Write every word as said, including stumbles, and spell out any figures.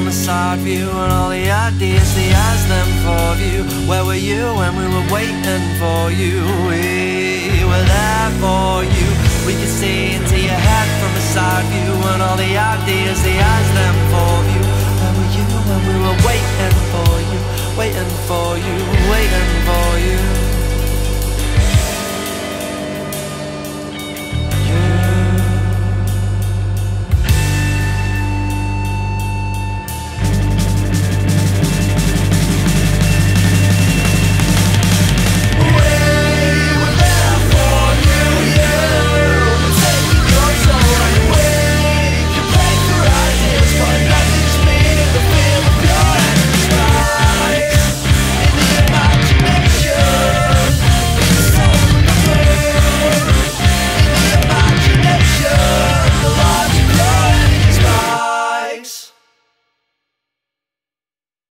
a side view, and all the ideas, he has them for you. Where were you when we were waiting for you? We were there for you. We could see into your head from a side view, and all the ideas, he has them